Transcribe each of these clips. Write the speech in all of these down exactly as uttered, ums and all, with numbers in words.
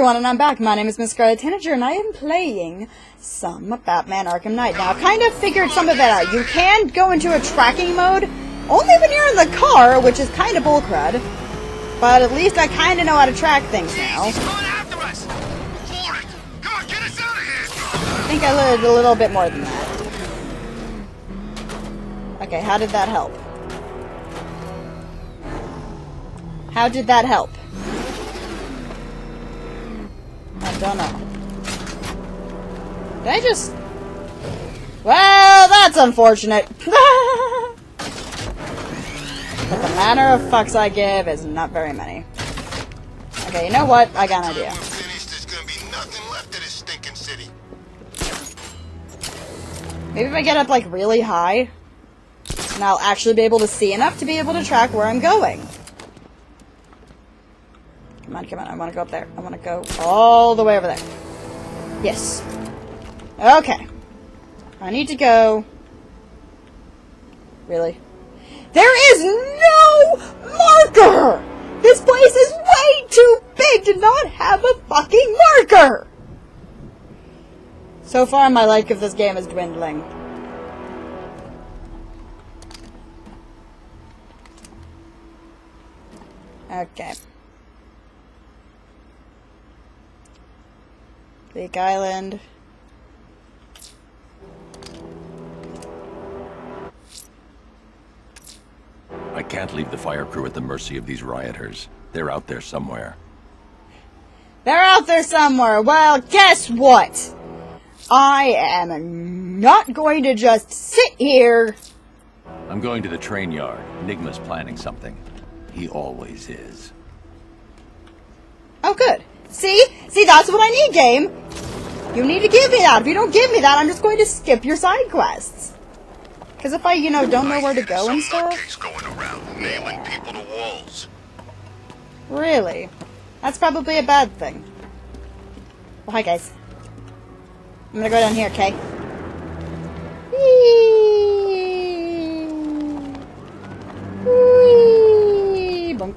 everyone, and I'm back. My name is Miss Scarlet Tanager, and I am playing some Batman Arkham Knight. Now, I kind of figured some of it out. You can go into a tracking mode only when you're in the car, which is kind of bullcrud. But at least I kind of know how to track things now. He's going after us. Hold it. Come on, get us out of here. I think I learned a little bit more than that. Okay, how did that help? How did that help? I don't know. Did I just... Well, that's unfortunate. But the manner of fucks I give is not very many. Okay, you know what? I got an idea. There's gonna be nothing left of this stinking city. Maybe if I get up, like, really high, and I'll actually be able to see enough to be able to track where I'm going. Come on, come on, I want to go up there. I want to go all the way over there. Yes. Okay. I need to go... Really? There is no marker! This place is way too big to not have a fucking marker! So far, my like of this game is dwindling. Okay. Bleak Island. I can't leave the fire crew at the mercy of these rioters. They're out there somewhere. They're out there somewhere. Well, guess what? I am not going to just sit here. I'm going to the train yard. Enigma's planning something. He always is. Oh, good. See? See, that's what I need, game. You need to give me that. If you don't give me that, I'm just going to skip your side quests. Because if I, you know, don't know where to go and stuff... going around, nailing people to walls. Really? That's probably a bad thing. Well, hi, guys. I'm gonna go down here, okay? Whee! Whee! Bunk.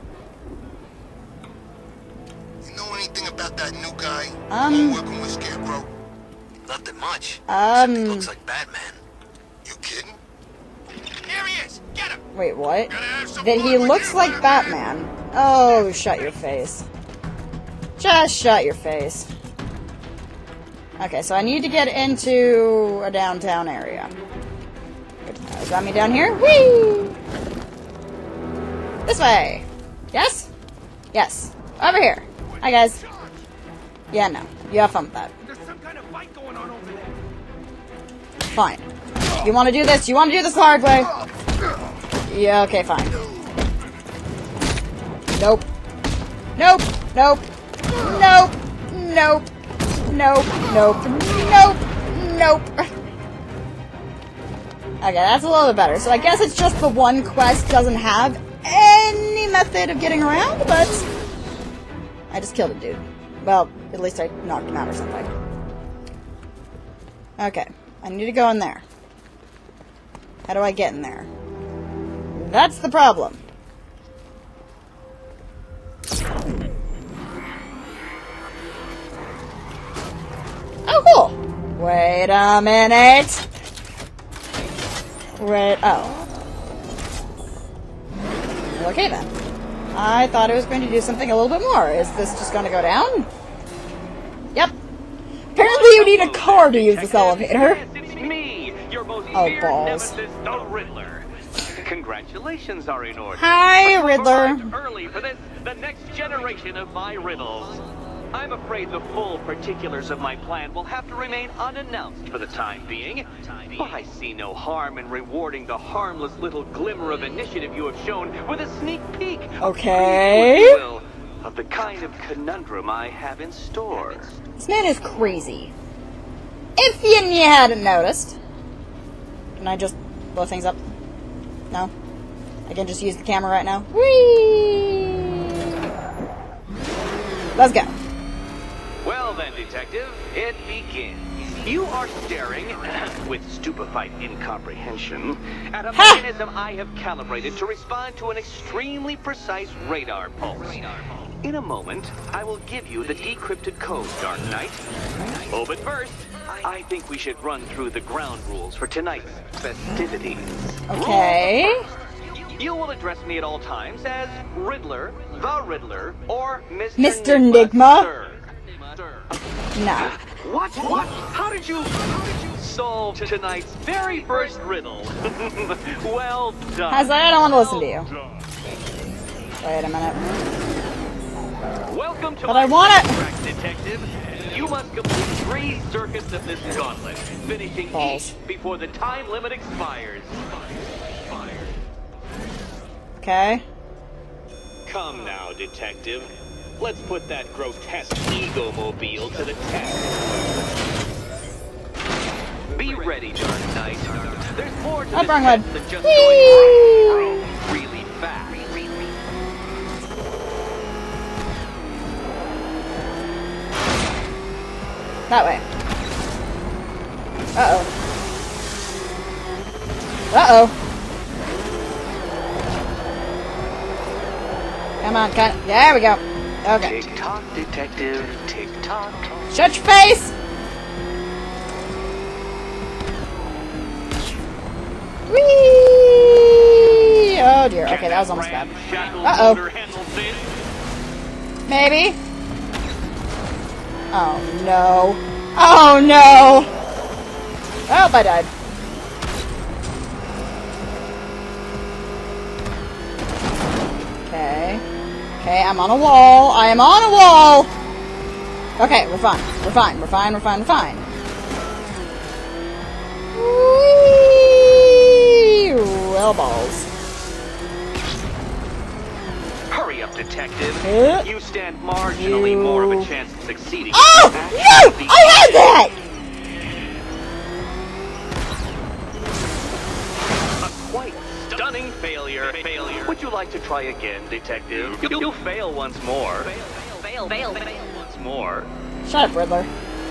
You know anything about that new guy? Um... Working with Scarecrow? Nothing much. Um... He looks like Batman. You kidding? Here he is! Get him! Wait, what? Gotta have some That fun he with looks you, like Batman. Batman. Oh, shut your face. Just shut your face. Okay, so I need to get into a downtown area. Good to know. Got me down here? Whee! This way! Yes? Yes. Over here. Hi, guys. Yeah, no. You have fun with that. There's some kind of fight going on over there. Fine. You want to do this? You want to do this the hard way? Yeah, okay, fine. Nope. Nope. Nope. Nope. Nope. Nope. Nope. Nope. Nope. Okay, that's a little bit better. So I guess it's just the one quest doesn't have any method of getting around, but I just killed a dude. Well, at least I knocked him out or something. Okay, I need to go in there. How do I get in there? That's the problem. Oh, cool. Wait a minute. Wait, oh. Okay then. I thought it was going to do something a little bit more. Is this just going to go down? Yep. Apparently you need a car to use this elevator. It's me, your most Oh, feared balls. nemesis, the Riddler. Congratulations are in order. Hi, But you Riddler. arrived early for this, the next generation of my riddles. I'm afraid the full particulars of my plan will have to remain unannounced for the time being. But I see no harm in rewarding the harmless little glimmer of initiative you have shown with a sneak peek. Okay. If you will, of the kind of conundrum I have in store. This man is crazy. If you, you hadn't noticed. Can I just blow things up? No? I can just use the camera right now? Whee! Let's go. Well then, detective, it begins. You are staring, with stupefied incomprehension, at a Ha! mechanism I have calibrated to respond to an extremely precise radar pulse. In a moment, I will give you the decrypted code, Dark Knight. Oh, but first, I think we should run through the ground rules for tonight's festivities. Okay. You will address me at all times as Riddler, the Riddler, or Mister Mister Nigma. Nigma? Sir. No. What? What? How did you... How did you solve tonight's very first riddle? Well done. I said I don't want to listen to you. Wait a minute. Welcome to But my I wanna- track, detective. You must complete three circuits of this gauntlet, finishing Balls. each before the time limit expires. Okay. Come now, detective. Let's put that grotesque ego-mobile to the test. Be ready, Dark Knight. There's more to Up, this wrong test one. than just Whee! going really fast. That way. Uh-oh. Uh-oh. Come on, cut. There we go. Okay. Tick-tock, detective. Tick-tock. Shut your face! Whee! Oh dear. Okay, that was almost bad. Uh-oh. Maybe? Oh no. Oh no! Oh, I died. Okay. Okay, I'm on a wall. I am on a wall! Okay, we're fine. We're fine. We're fine. We're fine. We're fine. Whee! Well, balls. Hurry up, detective. Huh? You stand marginally You- more of a chance of succeeding. Oh! No! I had that! A quite stunning failure. Failure. Would you like to try again, detective? You'll, you'll fail once more. Fail, fail, fail, fail, fail once more. Shut up, Riddler.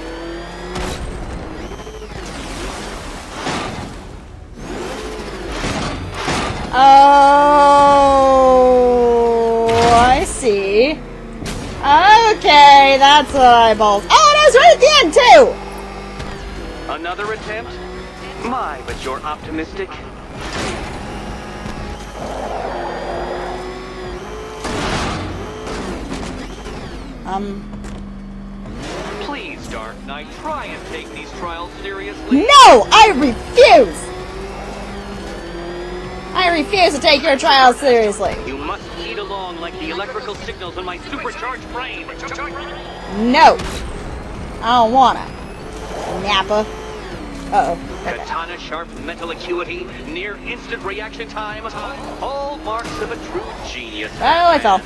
Oh, I see. Okay, that's eyeballs. Oh, and I was right at the end, too! Another attempt? My, but you're optimistic. Um, Please, Dark Knight, try and take these trials seriously. no! I refuse! I refuse to take your trials seriously. You must heed along like the electrical signals in my supercharged brain. No! I don't wanna. Nappa. Uh-oh. Okay. Katana sharp mental acuity, near instant reaction time, all marks of a true genius. Oh, I fell.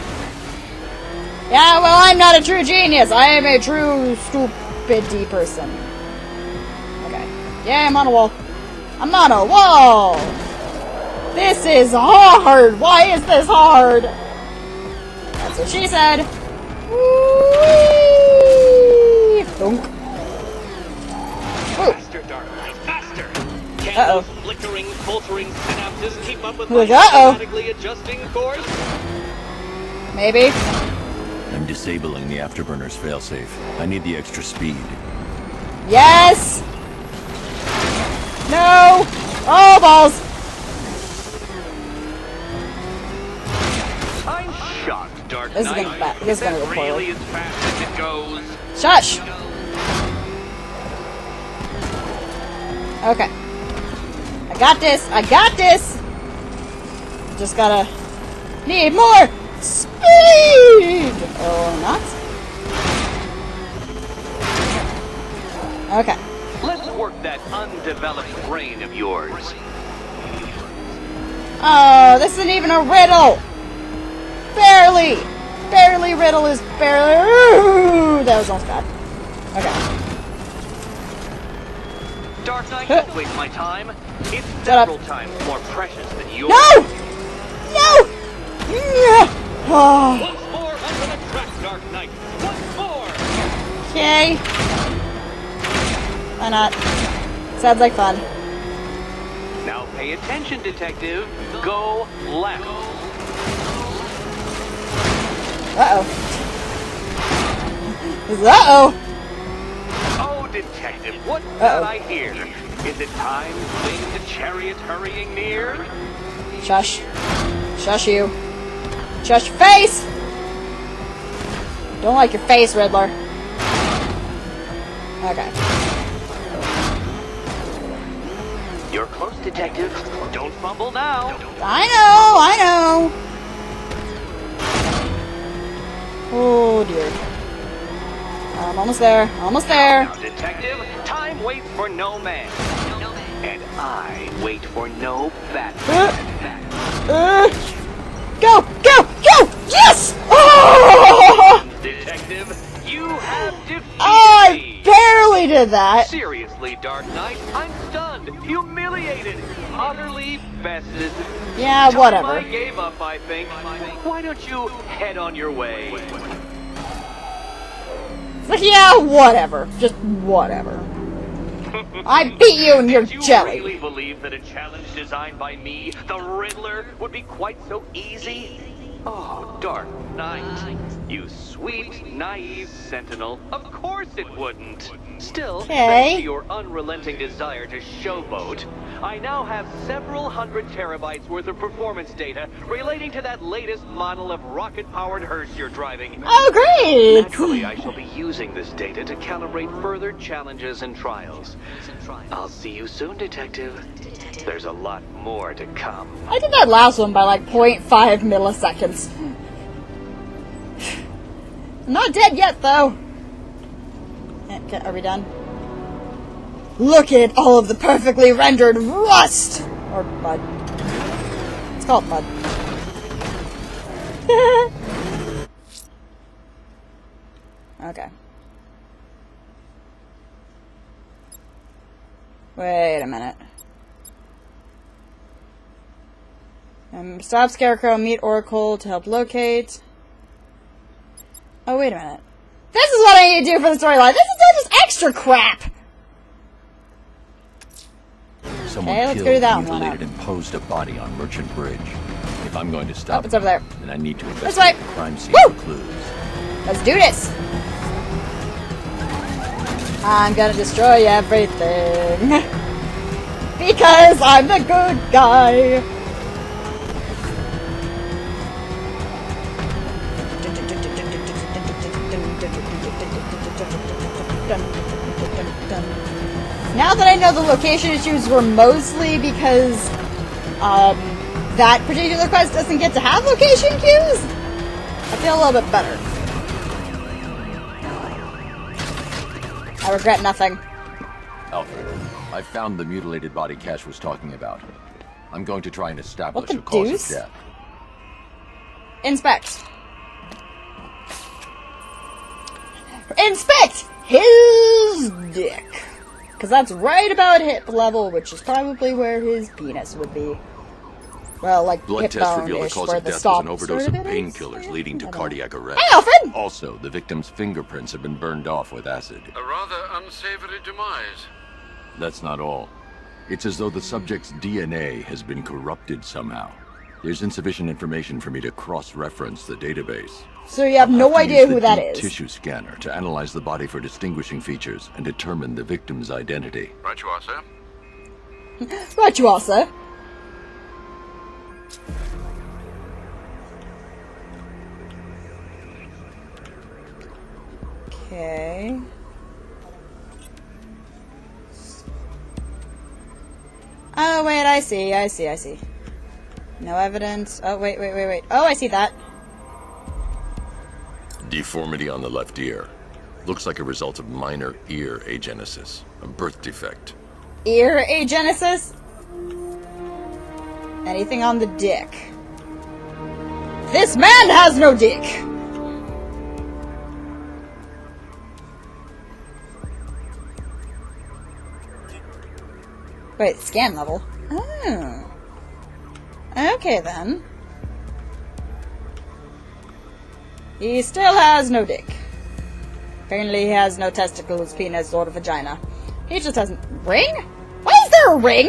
Yeah, well, I'm not a true genius. I am a true stupid person. Okay. Yeah, I'm on a wall. I'm on a wall! This is hard! Why is this hard? That's what she said. Whee! Thunk. Ooh. Faster, Dark Knight, faster! Can Uh-oh. those flickering, faltering synapses keep up with Like, my uh-oh. automatically adjusting course? Maybe. I'm disabling the afterburner's failsafe. I need the extra speed. Yes! No! Oh, balls! I'm shocked, Dark This is Knight. gonna ba- this is gonna that go poorly. really as fast as it goes. Shush! Okay. I got this. I got this! Just gotta... Need more speed! Or not? Okay. Let's work that undeveloped brain of yours. Oh, this isn't even a riddle! Barely! Barely riddle is barely... Ooh, that was almost bad. Okay. Dark Knight, don't waste my time. It's Shut up. several times more precious than yours. No! No! Yeah. Oh, Once more onto the track, Dark Knight. Once more! okay. Why not? Sounds like fun. Now pay attention, detective. Go left. Uh-oh. Uh-oh! Oh, Detective, what Uh-oh. did I hear? Is it time to sing the chariot hurrying near? Shush. Shush you. Shush your face! Don't like your face, Riddler. Okay. You're close, Detective. Don't fumble now. I know, I know. Oh dear. I'm almost there. Almost there. Now, Detective, time waits for no man. And I wait for no Batman. Uh, uh, go, go, go! Yes! Oh! Detective, you have defeated I me. barely did that. Seriously, Dark Knight, I'm stunned, humiliated, utterly bested. Yeah, Time whatever. I gave up, I think. Why don't you head on your way? Yeah, whatever. Just whatever. I beat you and you're Did you jelly. really believe that a challenge designed by me, the Riddler, would be quite so easy? Oh, Dark Knight. You sweet, naive sentinel. Of course it wouldn't. Still, Okay. thanks to your unrelenting desire to showboat, I now have several hundred terabytes worth of performance data relating to that latest model of rocket-powered hearse you're driving. Oh, great! Naturally, I shall be using this data to calibrate further challenges and trials. I'll see you soon, Detective. There's a lot more to come. I did that last one by like zero point five milliseconds. I'm not dead yet, though. Okay, are we done? Look at all of the perfectly rendered rust! Or mud. It's called mud. Okay. Wait a minute. Um, stop Scarecrow, meet Oracle to help locate. Oh, wait a minute. This is what I need to do for the storyline. This is not just extra crap! Someone Okay, let's killed, go to that one. mutilated, and posed a body on Merchant Bridge. If I'm going to Oh, stop it's over there. then I need to This investigate way. the crime scene Woo! for clues. Let's do this! I'm gonna destroy everything. Because I'm the good guy. Now that I know the location issues were mostly because um, that particular quest doesn't get to have location cues, I feel a little bit better. I regret nothing. Alfred, I found the mutilated body Cash was talking about. I'm going to try and establish What the a cause deuce? of death. Inspect. Inspect his dick. Because that's right about hip level, which is probably where his penis would be. Well, like Blood hip tests reveal the bone-ish, cause where of the death was stop an overdose sort of it is. painkillers leading to I don't know. cardiac arrest. Hey, Alfred! Also, the victim's fingerprints have been burned off with acid. A rather unsavory demise. That's not all. It's as though the subject's D N A has been corrupted somehow. There's insufficient information for me to cross-reference the database. So you have I'll no to idea use the who that deep is. tissue scanner to analyze the body for distinguishing features and determine the victim's identity. Right you are, sir. Right you are, sir. Okay. Oh, wait, I see, I see, I see. No evidence. Oh, wait, wait, wait, wait. Oh, I see that. Deformity on the left ear. Looks like a result of minor ear agenesis, a birth defect. Ear agenesis? Anything on the dick? This man has no dick! Wait, scan level? Oh. Okay then. He still has no dick. Apparently he has no testicles, penis, or vagina. He just has... Ring? Why is there a ring?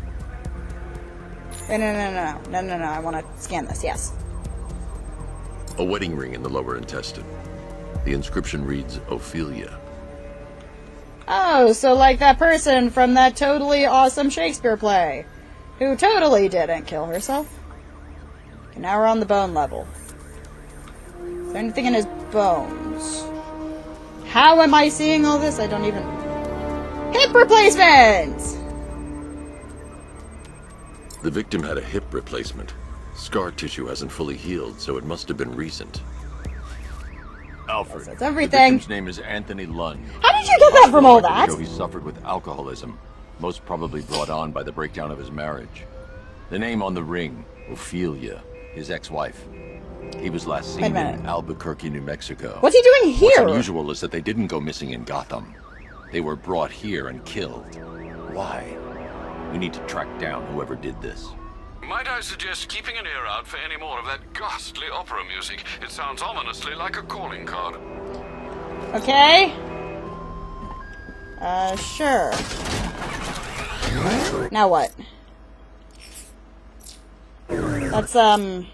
Wait, no, no, no, no, no, no, no, I want to scan this, yes. A wedding ring in the lower intestine. The inscription reads Ophelia. Oh, so like that person from that totally awesome Shakespeare play, who totally didn't kill herself. Okay, now we're on the bone level. Is there anything in his bones? How am I seeing all this? I don't even... Hip replacements! The victim had a hip replacement. Scar tissue hasn't fully healed, so it must have been recent. Alfred. That's everything. The victim's name is Anthony Lund. How did you get that from all that? He suffered with alcoholism, most probably brought on by the breakdown of his marriage. The name on the ring, Ophelia, his ex-wife. He was last seen in Albuquerque, New Mexico. What's he doing here? What's unusual is that they didn't go missing in Gotham. They were brought here and killed. Why? We need to track down whoever did this. Might I suggest keeping an ear out for any more of that ghastly opera music? It sounds ominously like a calling card. Okay. Uh, sure. Now what? Let's, um...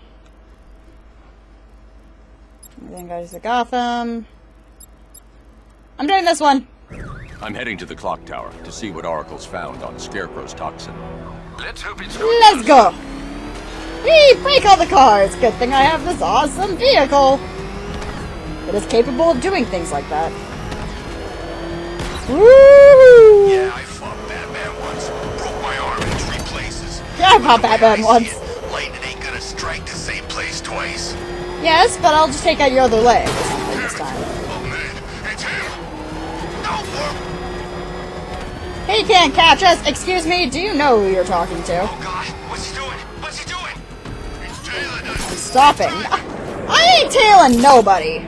Everything goes to Gotham. I'm doing this one. I'm heading to the clock tower to see what Oracle's found on Scarecrow's toxin. Let's hope it's Let's go! Whee! Break all the cars! Good thing I have this awesome vehicle! It is capable of doing things like that. Woo! Yeah, I fought Batman once. Broke my arm in three places. Yeah, I fought Batman once. Lightning ain't gonna strike the same place twice. Yes, but I'll just take out your other leg this time. Oh man, it's him! No, He can't catch us! Excuse me, do you know who you're talking to? oh god, what's he doing? What's he doing? He's tailing us. Stopping. I ain't tailing nobody!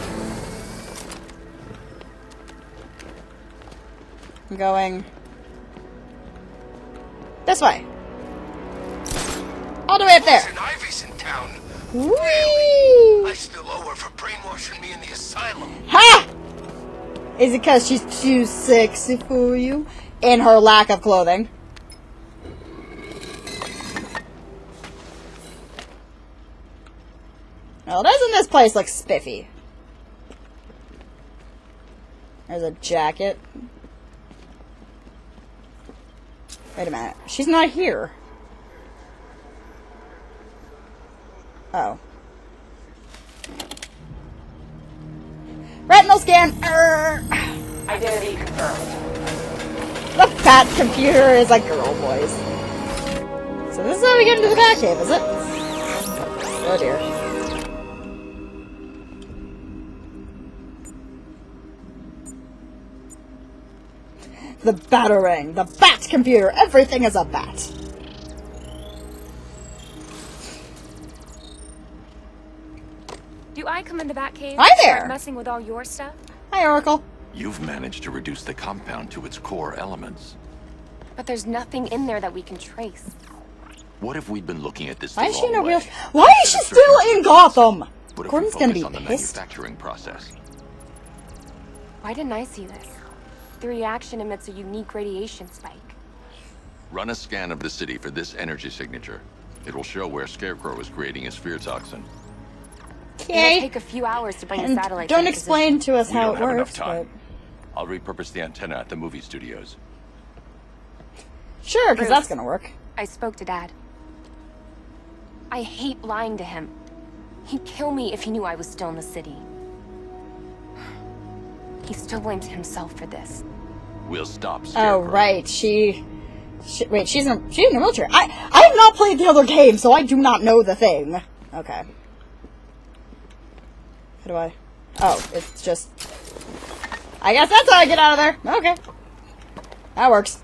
I'm going... this way. All the way up there. Poison Ivy's in town. Whee! I still owe her for brainwashing me in the asylum. Ha! Is it because she's too sexy for you? In her lack of clothing. Well, doesn't this place look spiffy? There's a jacket. Wait a minute. She's not here. Oh. Retinal scan! Err. Identity confirmed. The fat computer is a girl voice. So this is how we get into the Batcave, is it? Oh dear. The Batarang, the Bat computer, everything is a bat. Do I come in the Batcave? Hi there. Start messing with all your stuff? Hi, Oracle. You've managed to reduce the compound to its core elements. But there's nothing in there that we can trace. What if we'd been looking at this Why the is she in wrong a real? way? Why is she Instead of still searching in Gotham? What if we Gordon's gonna focus be on the pissed. manufacturing process? Why didn't I see this? The reaction emits a unique radiation spike. Run a scan of the city for this energy signature. It will show where Scarecrow is creating his fear toxin. It'll Okay. take a few hours to bring And the satellite. don't explain to us We how don't it have enough works, time. but I'll repurpose the antenna at the movie studios. sure, because Bruce. that's gonna work. I spoke to Dad. I hate lying to him. He'd kill me if he knew I was still in the city. He still blames himself for this. We'll stop Oh Scarecrow. right, she, she. Wait, she's in. She's in a wheelchair. I. I have not played the other game, so I do not know the thing. Okay. How do I? Oh, it's just. I guess that's how I get out of there. Okay. That works.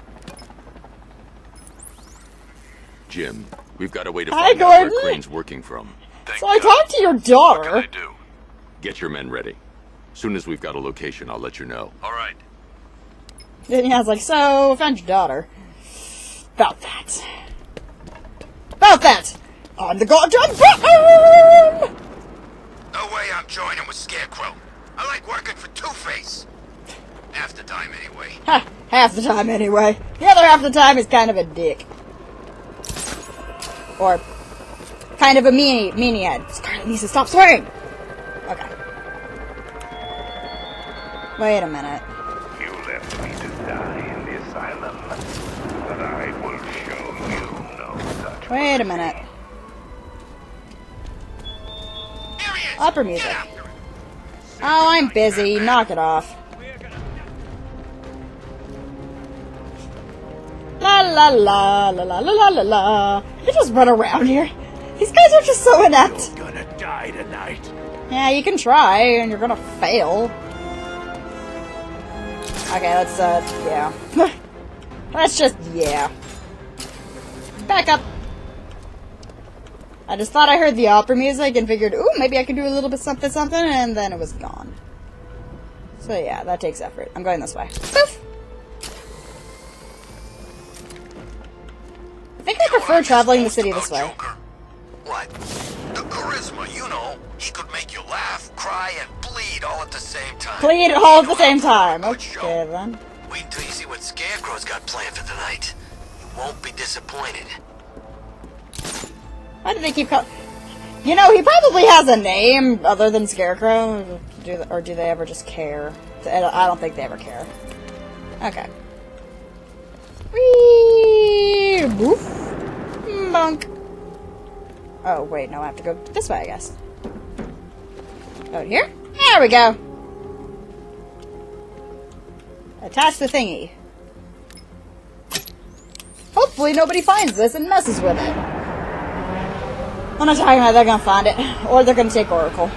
Jim, we've got a way to Hi, find out where Gordon. Crane's working from. Thank So I God. talked to your What can I daughter. do? Get your men ready. Soon as we've got a location, I'll let you know. All right. Then he was like, so, found your daughter. About that. About that! On the goddamn button! No way I'm joining with Scarecrow. I like working for Two-Face. Half the time, anyway. Ha! Half the time, anyway. The other half of the time is kind of a dick. Or kind of a meanie, meanie head. Scarlet needs to stop swearing! Wait a minute. You left me to die in the asylum, but I will show you no such. Wait a minute. Opera music. Oh, I'm busy. Knock it off. La la la la la la la la la. You just run around here. These guys are just so inept. You're gonna die tonight. Yeah, you can try, and you're gonna fail. Okay, let's, uh, yeah. Let's just, yeah. Back up. I just thought I heard the opera music and figured, ooh, maybe I could do a little bit something something, and then it was gone. So yeah, that takes effort. I'm going this way. Poof! I think I prefer traveling the city this way. Joker? What? The charisma, you know. He could make you laugh, cry, and bleed all at the same time. Bleed all at the same time. Okay, then. Wait until you see what Scarecrow's got planned for tonight. You won't be disappointed. Why do they keep calling? You know, he probably has a name other than Scarecrow. Do or do they ever just care? I don't think they ever care. Okay. Whee! Woof! Bonk! Oh, wait, no, I have to go this way, I guess. Out here? There we go! Attach the thingy. Hopefully nobody finds this and messes with it. I'm not talking about they're gonna find it. Or they're gonna take Oracle.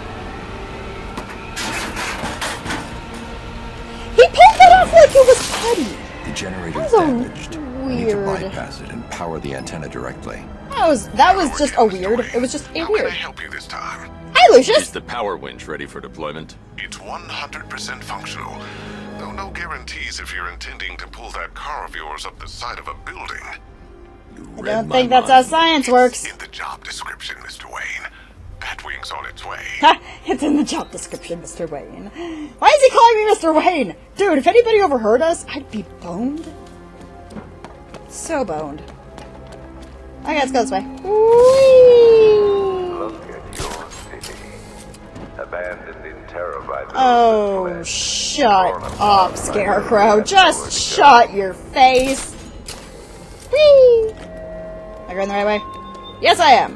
He pulled it off like it was putty! The generator's So damaged. We need to weird. bypass it and power the antenna directly. That was that was just a weird. It was just a How can I weird. help you this time? Hi, Is Lucius. the power winch ready for deployment? It's one hundred percent functional. Though no guarantees if you're intending to pull that car of yours up the side of a building. You I read don't my think that's how mind. science works. In the job description, Mister Wayne. Batwing's on its way. Ha! It's in the job description, Mister Wayne. Why is he calling me Mister Wayne? Dude, if anybody overheard us, I'd be boned. So boned. Okay, let's go this way. Whee! Look at your city. Abandoned in terror by those Oh, that fled. shut Torn up, apart by Scarecrow. their Just bad shut your face. Whee! Am I going the right way? Yes, I am.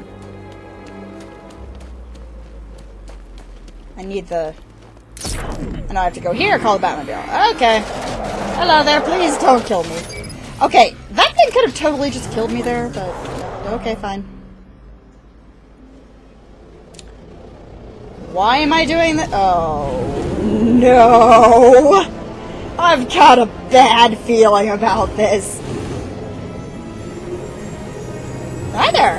I need the... And I have to go here, call the Batmobile. Okay. Hello there, please don't kill me. Okay, that thing could have totally just killed me there, but... Okay, fine. Why am I doing that? Oh, no! I've got a bad feeling about this. Hi there!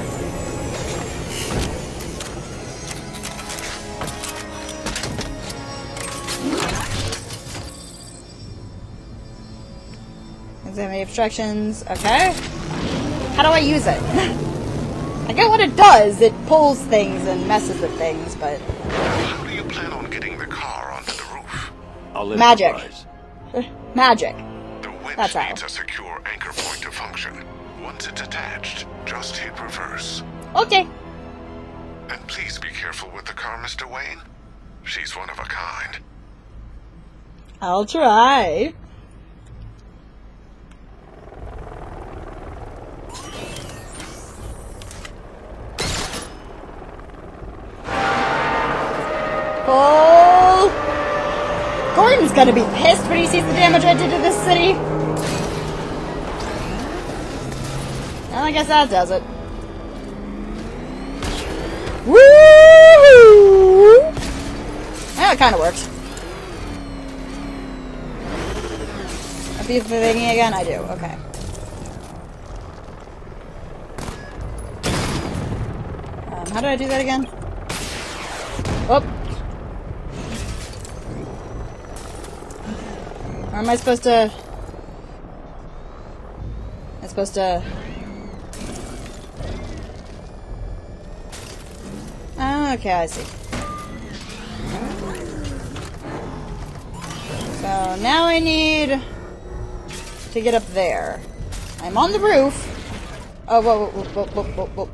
Is there any obstructions? Okay. How do I use it? I get what it does. It pulls things and messes with things, but... How do you plan on getting the car onto the roof? I'll Magic. improvise. Magic. The winch That's how. needs a secure anchor point to function. Once it's attached, just hit reverse. Okay. And please be careful with the car, Mister Wayne. She's one of a kind. I'll try. Oh! Gordon's gonna be pissed when he sees the damage I did to this city. Well, I guess that does it. Woo! Yeah, it kind of works. A piece of the thingy again? I do. Okay. Um, how did I do that again? Oh. Or am I supposed to... I'm supposed to... Oh, okay, I see. So now I need to get up there. I'm on the roof. Oh, whoa, whoa, whoa, whoa, whoa, whoa.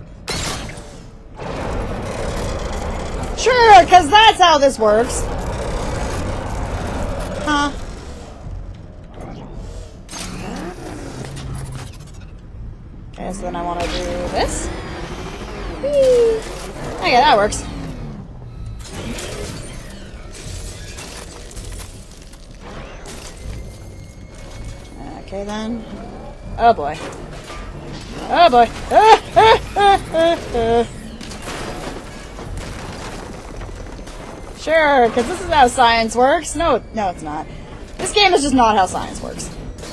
Sure, because that's how this works. Huh. Okay, so then I want to do this. Whee! Okay, that works. Okay then. Oh boy. Oh boy. Ah, ah, ah, ah, ah. Sure, because this is how science works. No, no, it's not. This game is just not how science works.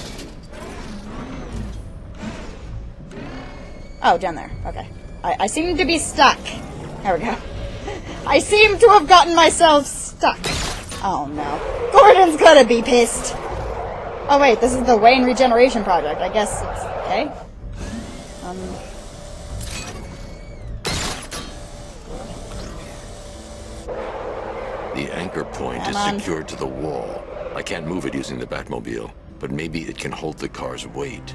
Oh, down there. Okay. I, I seem to be stuck. There we go. I seem to have gotten myself stuck. Oh no. Gordon's gonna be pissed. Oh wait, this is the Wayne Regeneration Project. I guess it's okay. Um. The anchor point Come is on. secured to the wall. I can't move it using the Batmobile, but maybe it can hold the car's weight.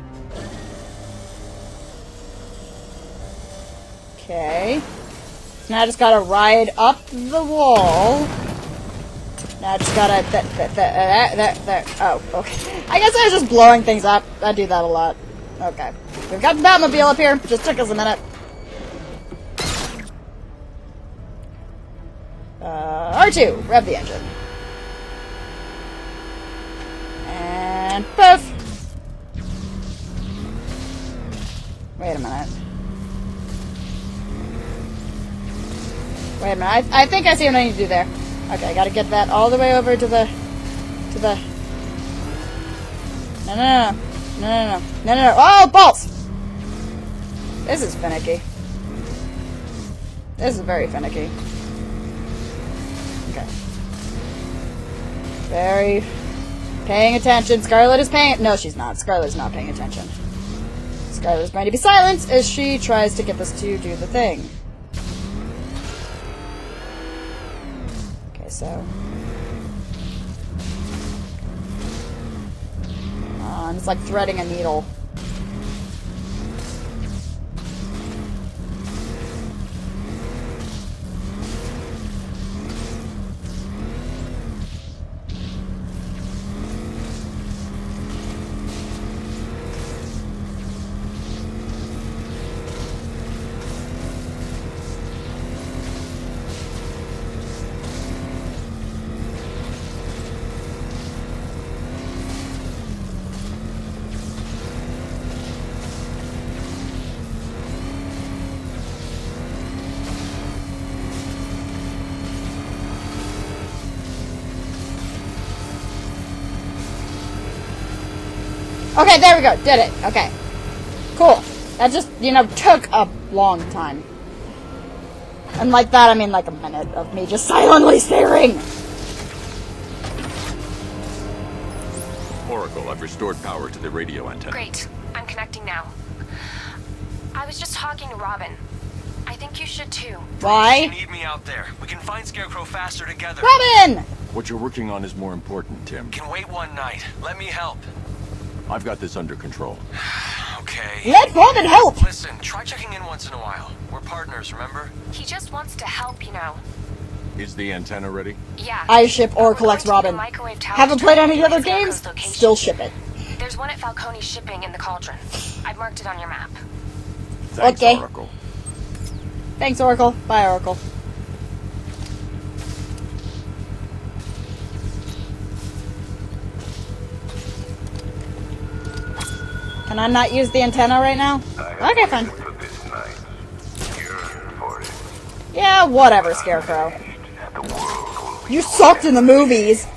Okay. So now I just gotta ride up the wall. Now I just gotta... That, that, that, that, that, oh, okay. I guess I was just blowing things up. I do that a lot. Okay. We've got the Batmobile up here. Just took us a minute. Uh, R two. Rev the engine. And poof! Wait a minute. Wait a minute. I, I think I see what I need to do there. Okay, I gotta get that all the way over to the... To the... No, no, no, no. No, no, no. No, no, no. Oh, balls! This is finicky. This is very finicky. Okay. Very... Paying attention. Scarlet is paying... No, she's not. Scarlet is not paying attention. Scarlet is going to be silent as she tries to get this to do the thing. Okay, so... Uh, it's like threading a needle. Okay, there we go. Did it. Okay. Cool. That just, you know, took a long time. And like that, I mean like a minute of me just silently staring. Oracle, I've restored power to the radio antenna. Great. I'm connecting now. I was just talking to Robin. I think you should too. Why? You need me out there. We can find Scarecrow faster together. Robin! What you're working on is more important, Tim. Can wait one night. Let me help. I've got this under control. Okay. Let Robin help! Listen, try checking in once in a while. We're partners, remember? He just wants to help, you know. Is the antenna ready? Yeah. I ship Oracle X We're going to Robin. the microwave tower Haven't to played try any and other find Scarecrow's games? location. Still ship it. There's one at Falcone Shipping in the Cauldron. I've marked it on your map. Thanks, Okay. Oracle. Thanks, Oracle. Bye, Oracle. Can I not use the antenna right now? Okay, fine. Yeah, whatever, Scarecrow. You sucked in the movies!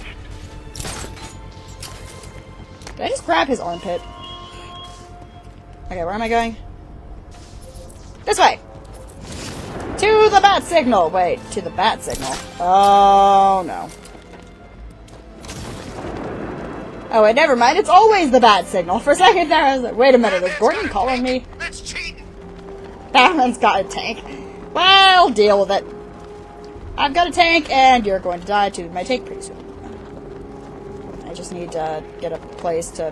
Did I just grab his armpit? Okay, where am I going? This way! To the bat signal! Wait, to the bat signal. Oh, no. Oh, wait, never mind. It's always the bat signal. For a second there, I was like, wait a minute, is Gordon calling me? That's cheating. Batman's got a tank. Well, deal with it. I've got a tank, and you're going to die to my tank pretty soon. I just need to get a place to...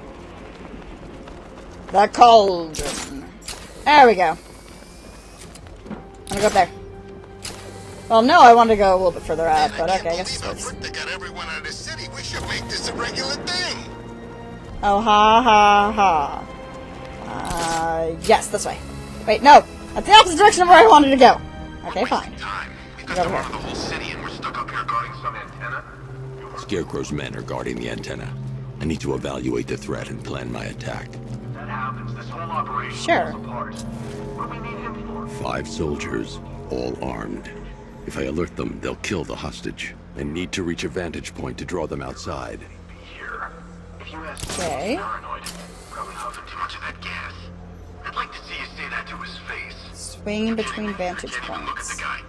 The Cauldron. There we go. I'm gonna go up there. Well, no, I wanted to go a little bit further out, but okay, I guess this works. They got everyone out of the city. We should make this a regular thing. Oh, ha, ha, ha. Uh, yes, this way. Wait, no! That's the opposite direction of where I wanted to go! Okay, fine. Time. We've got Go to over run the whole city and we're stuck up here guarding some antenna. Scarecrow's men are guarding the antenna. I need to evaluate the threat and plan my attack. That happens, this whole operation Sure. falls apart. What do we need him for? Five soldiers, all armed. If I alert them, they'll kill the hostage. I need to reach a vantage point to draw them outside. Here. If you ask Okay. me, paranoid. Probably huffing too much of that gas. I'd like to see you say that to his face. Swing between vantage I can't even look at the points. guy.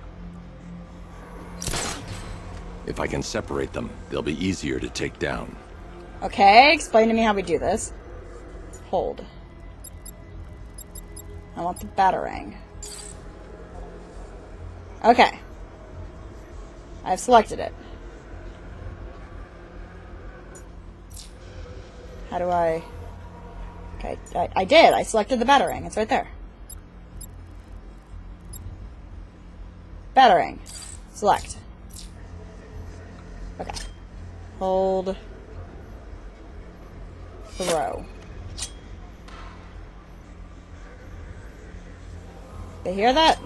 If I can separate them, they'll be easier to take down. Okay, explain to me how we do this. Hold. I want the batarang. Okay. I've selected it. How do I... Okay, I, I did. I selected the batarang. It's right there. Batarang. Select. Okay. Hold. Throw. They hear that?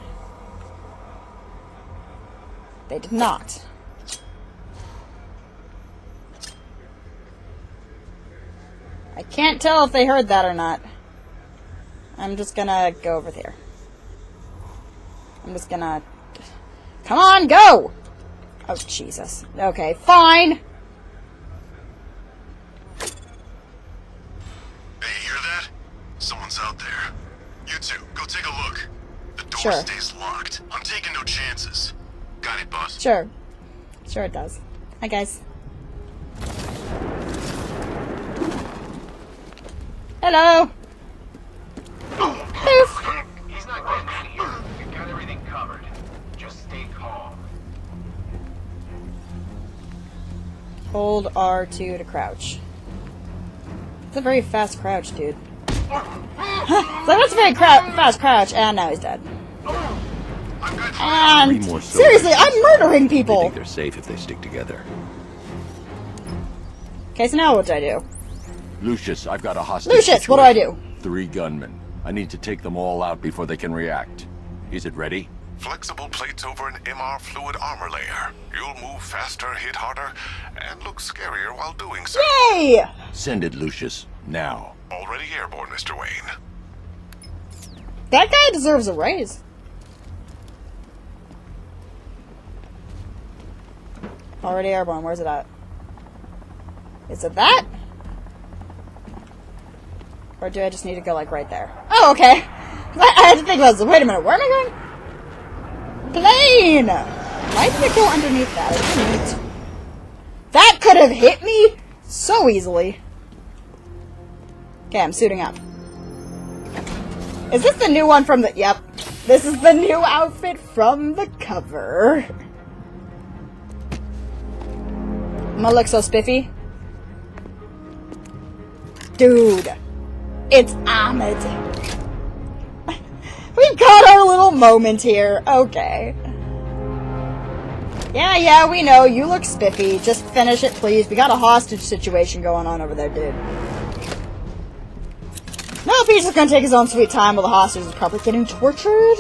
They did not. I can't tell if they heard that or not. I'm just gonna go over there. I'm just gonna... Come on, go! Oh, Jesus. Okay, fine! Hey, you hear that? Someone's out there. You two, go take a look. The door Sure. stays locked. I'm taking no chances. Got it, boss? Sure. Sure it does. Hi, guys. Hello! Poof! He's not getting in here. We've got everything covered. Just stay calm. Hold R two to crouch. It's a very fast crouch, dude. Huh. So that's a very crou fast crouch, and now he's dead. And Three more soldiers. seriously, I'm murdering They people! think they're safe if they stick together. Okay, so now what do I do? Lucius, I've got a hostage Lucius, what do I do? Three gunmen. I need to take them all out before they can react. Is it ready? Flexible plates over an M R fluid armor layer. You'll move faster, hit harder, and look scarier while doing so. Yay! Send it, Lucius. Now. Already airborne, Mister Wayne. That guy deserves a raise. Already airborne, where's it at? Is it that? Or do I just need to go, like, right there? Oh, okay. I, I had to think about this. Wait a minute, where am I going? Plane! Why did it go underneath that? I didn't. That could have hit me so easily. Okay, I'm suiting up. Is this the new one from the... Yep. This is the new outfit from the cover. I'm gonna look so spiffy. Dude. It's Ahmed. We got our little moment here. Okay. Yeah, yeah, we know. You look spiffy. Just finish it, please. We got a hostage situation going on over there, dude. No, he's just gonna take his own sweet time while the hostage is probably getting tortured.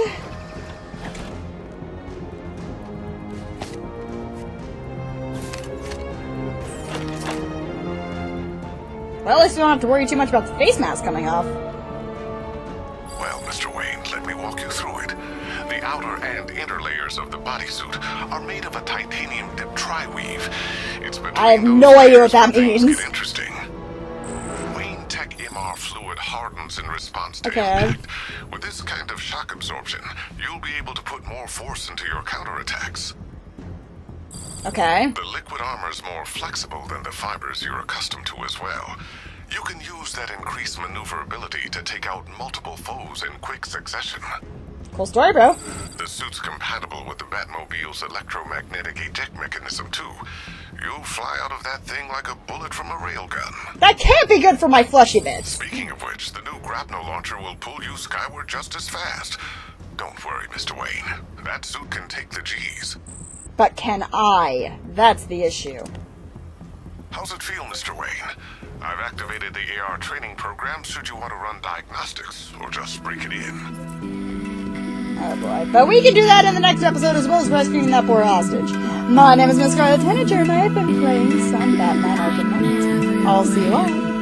Well, at least we don't have to worry too much about the face mask coming off. Well, Mister Wayne, let me walk you through it. The outer and inner layers of the bodysuit are made of a titanium dip tri-weave. It's between I have those no idea what layers that where things means. Get interesting. Wayne Tech M R fluid hardens in response to Okay. impact. With this kind of shock absorption, you'll be able to put more force into your counterattacks. Okay. The liquid armor's more flexible than the fibers you're accustomed to as well. You can use that increased maneuverability to take out multiple foes in quick succession. Cool story, bro. The suit's compatible with the Batmobile's electromagnetic eject mechanism, too. You'll fly out of that thing like a bullet from a railgun. That can't be good for my fleshy bits. Speaking of which, the new grapnel launcher will pull you skyward just as fast. Don't worry, Mister Wayne. That suit can take the G's. But can I? That's the issue. How's it feel, Mister Wayne? I've activated the A R training program should you want to run diagnostics, or just break it in. Oh boy. But we can do that in the next episode as well as rescuing that poor hostage. My name is Miss Scarlet Tanager, and I have been playing some Batman Arkham Knight. I'll see you all